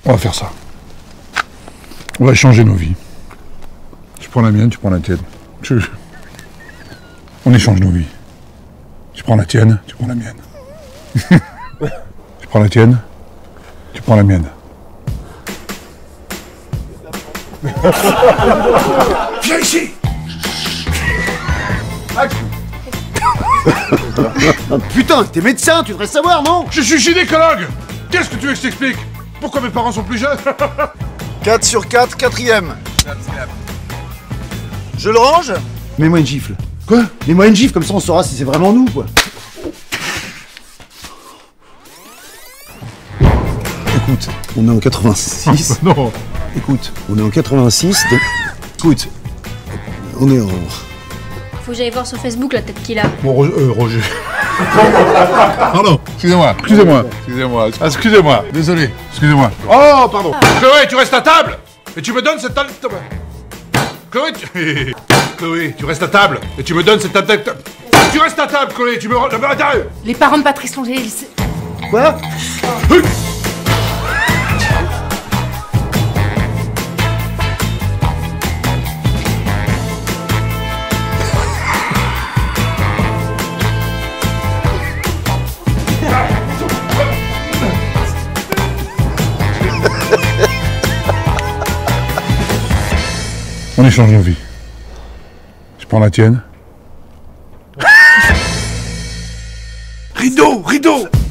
On va faire ça. On va échanger nos vies. Je prends la mienne, tu prends la tienne. On échange nos vies. Tu prends la tienne, tu prends la mienne. Tu prends la tienne, tu prends la mienne. Viens ici. Putain, t'es médecin, tu devrais savoir, non? Je suis gynécologue. Qu'est-ce que tu veux que je t'explique? Pourquoi mes parents sont plus jeunes? 4 sur 4, quatrième. Je le range? Mets-moi une gifle. Quoi? Mets-moi une gifle, comme ça on saura si c'est vraiment nous, quoi. Écoute, on est en 86. Non. Écoute, on est en 86, donc... Écoute, on est en... Faut que j'aille voir sur Facebook la tête qu'il a. Bon, Roger. Pardon, excusez-moi. Excusez-moi. Désolé. Excusez-moi. Oh, pardon. Chloé, tu restes à table. Et tu me donnes cette table. Chloé, Chloé, tu restes à table. Et tu me donnes cette table. Tu restes à table, Chloé. Tu me rends... Les parents de Patrice Longer, Quoi? On échange nos vies. Je prends la tienne. Rideau, rideau.